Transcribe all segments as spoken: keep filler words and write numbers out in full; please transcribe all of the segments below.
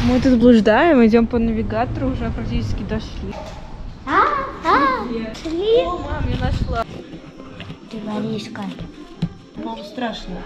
Мы тут блуждаем, идем по навигатору, уже практически дошли. А, а, шли? О, мам, я нашла. Ты воришка. Мам, страшно.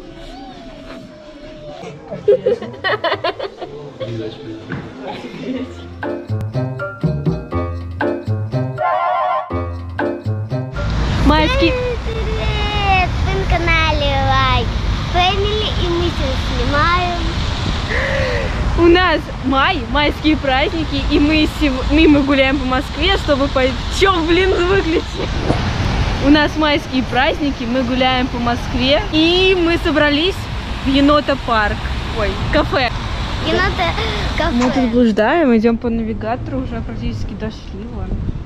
Майский. Привет! Вы на канале Лайк Фэмили, и мы сейчас снимаем. У нас май, майские праздники, и мы, сев... мы, мы гуляем по Москве, чтобы пойти... Чё, блин, выключи? У нас майские праздники, мы гуляем по Москве, и мы собрались в Енота-парк. Ой, кафе. Енота-кафе. Мы тут блуждаем, идем по навигатору, уже практически дошли. Вон.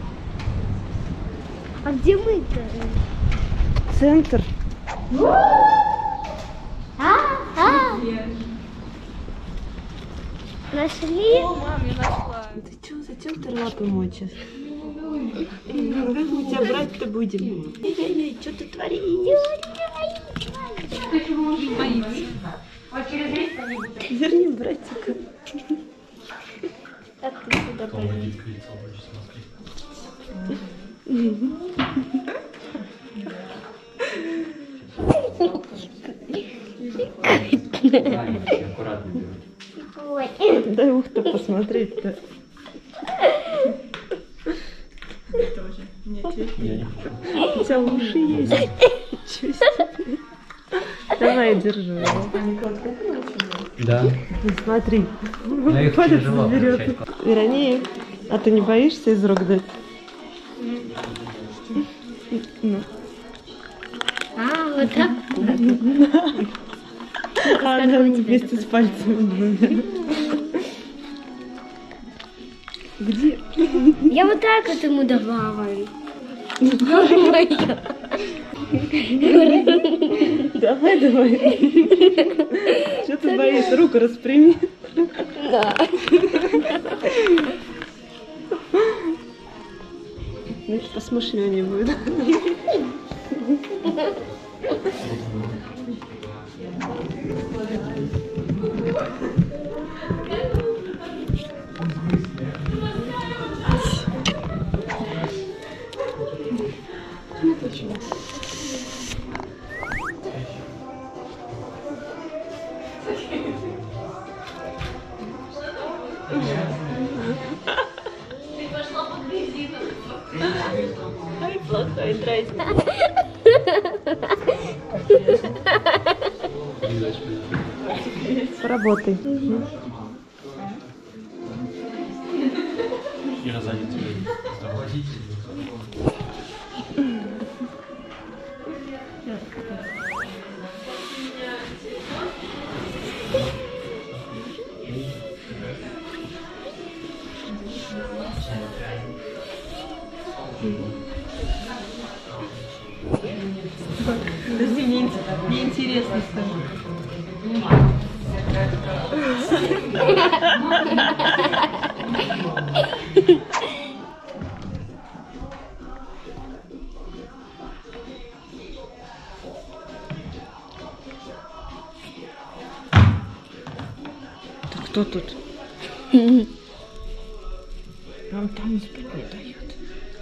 А где мы-то? Центр. А, а. Нашли? О, мам, я нашла. Ты чё, зачем ты лапы мочишь? Как мы тебя брать-то будем? Эй-эй-эй, что ты творишь? Верни братика. А ты сюда пойди. Дай ух-то посмотреть-то. У тебя уши есть. Давай, держу его. Да. Смотри. Я их Палец тяжело заберет. получать. Веронея, а ты не боишься из рук дать? Ну. А, вот так? А она вместе с пальцами двумя. Где? Я вот так вот ему давала. Давай, давай. Что ты боишься? Руку распрями. Да. Значит, посмышленнее будет. Ай, плохой дразнит. Поработай. И разодеть тебя. Подожди, мне, мне интересно стало. Так кто тут? Нам там спать не дает.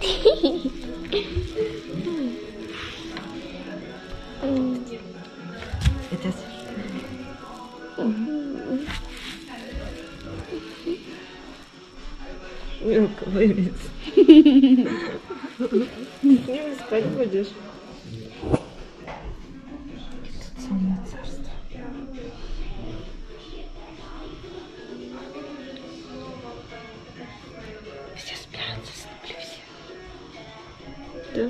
Это мелко вылез. С ним спать будешь? Тут самое царство. Все спят, заснули все. Да?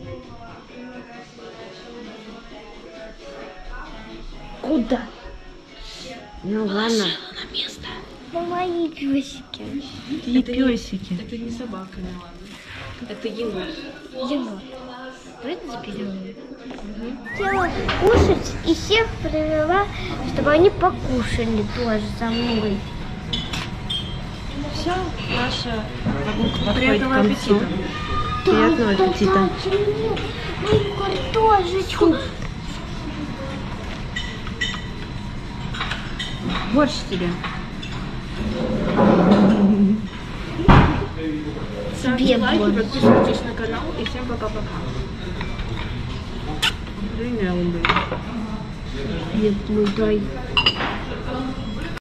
Куда? Ну ладно. На место. Это мои песики. И песики. Это не собака, Милана. Это енот. Енот. Давайте заберем. Хотела кушать и всех привела, чтобы они покушали тоже со мной. Все, наша прогулка подходит к Приятного концу. аппетита. Приятного аппетита. Мою картошечку. Борщ тебе. Ставьте лайки, подписывайтесь на канал и всем пока-пока. Время он Нет, ну дай.